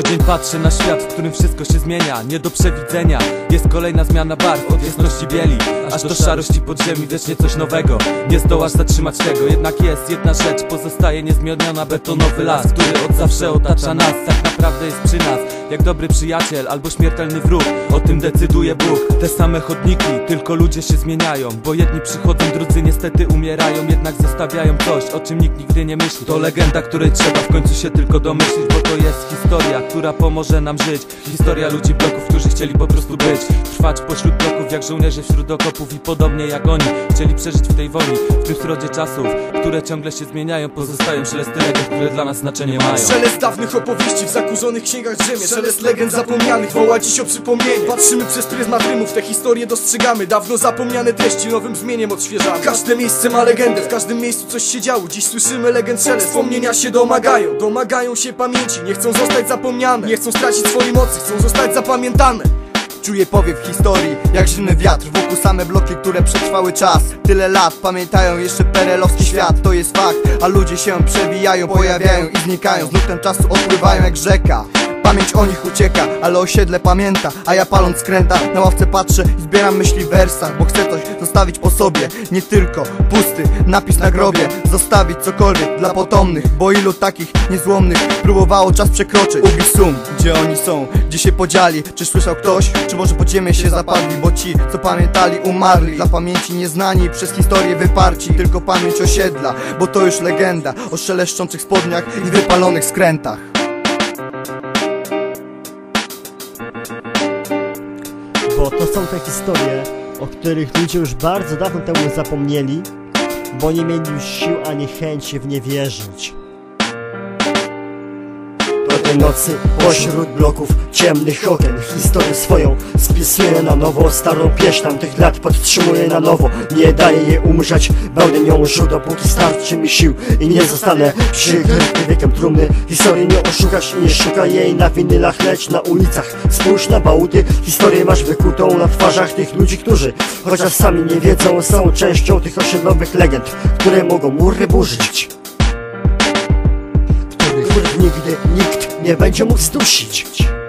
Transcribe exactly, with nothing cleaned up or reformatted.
Co dzień patrzę na świat, w którym wszystko się zmienia, nie do przewidzenia. Jest kolejna zmiana barw, od jasności bieli aż do szarości podziemi, wiecznie coś nowego. Nie zdołasz zatrzymać tego, jednak jest jedna rzecz, pozostaje niezmieniona. Betonowy las, który od zawsze otacza nas, tak naprawdę jest przy nas, jak dobry przyjaciel albo śmiertelny wróg. O tym decyduje Bóg. Te same chodniki, tylko ludzie się zmieniają, bo jedni przychodzą, drudzy niestety umierają. Jednak zostawiają coś, o czym nikt nigdy nie myśli. To legenda, której trzeba w końcu się tylko domyślić, bo to jest historia, która pomoże nam żyć. Historia ludzi bloków, którzy chcieli po prostu być, trwać pośród bloków jak żołnierze wśród okopów. I podobnie jak oni chcieli przeżyć w tej wojnie, w tym srodzie czasów, które ciągle się zmieniają. Pozostają szelesty legend, które dla nas znaczenie mają. Szelest dawnych opowieści w zakurzonych księgach drzemie. Szelest legend zapomnianych woła dziś o przypomnienie. Patrzymy przez pryzmat rymów, te historie dostrzegamy. Dawno zapomniane treści nowym brzmieniem odświeżamy. Każde miejsce ma legendę, w każdym miejscu coś się działo. Dziś słyszymy legend szelest, wspomnienia się domagają. Domagają się pamięci, nie chcą zostać zapomniane, nie chcą stracić swojej mocy, chcą zostać zapamiętane. Czuję powiew historii, jak zimny wiatr. Wokół same bloki, które przetrwały czas. Tyle lat, pamiętają jeszcze perelowski świat. To jest fakt, a ludzie się przewijają, pojawiają i znikają. Z nurtem czasu odpływają jak rzeka. Pamięć o nich ucieka, ale osiedle pamięta. A ja paląc skręta, na ławce patrzę i zbieram myśli w wersach. Bo chcę coś zostawić po sobie, nie tylko pusty napis na grobie. Zostawić cokolwiek dla potomnych, bo ilu takich niezłomnych próbowało czas przekroczyć. Ubić sum, gdzie oni są, gdzie się podzieli. Czy słyszał ktoś, czy może pod ziemię się zapadli? Bo ci, co pamiętali, umarli. Dla pamięci nieznani, przez historię wyparci. Tylko pamięć osiedla, bo to już legenda o szeleszczących spodniach i wypalonych skrętach. Bo to są te historie, o których ludzie już bardzo dawno temu zapomnieli, bo nie mieli już sił ani chęci w nie wierzyć. Po tej nocy pośród bloków ciemnych okien historię swoją spisuję na nowo. Starą pieśń tamtych lat podtrzymuję na nowo. Nie daję jej umrzeć, będę nią żył, dopóki starczy mi sił i nie zostanę przykryty wiekiem trumny. Historii nie oszukasz i nie szukaj jej na winylach, lecz na ulicach. Spójrz na bałuty, historię masz wykutą na twarzach tych ludzi, którzy chociaż sami nie wiedzą, są częścią tych osiedlowych legend, które mogą mury burzyć, których nigdy nikt nie będzie mógł zdusić.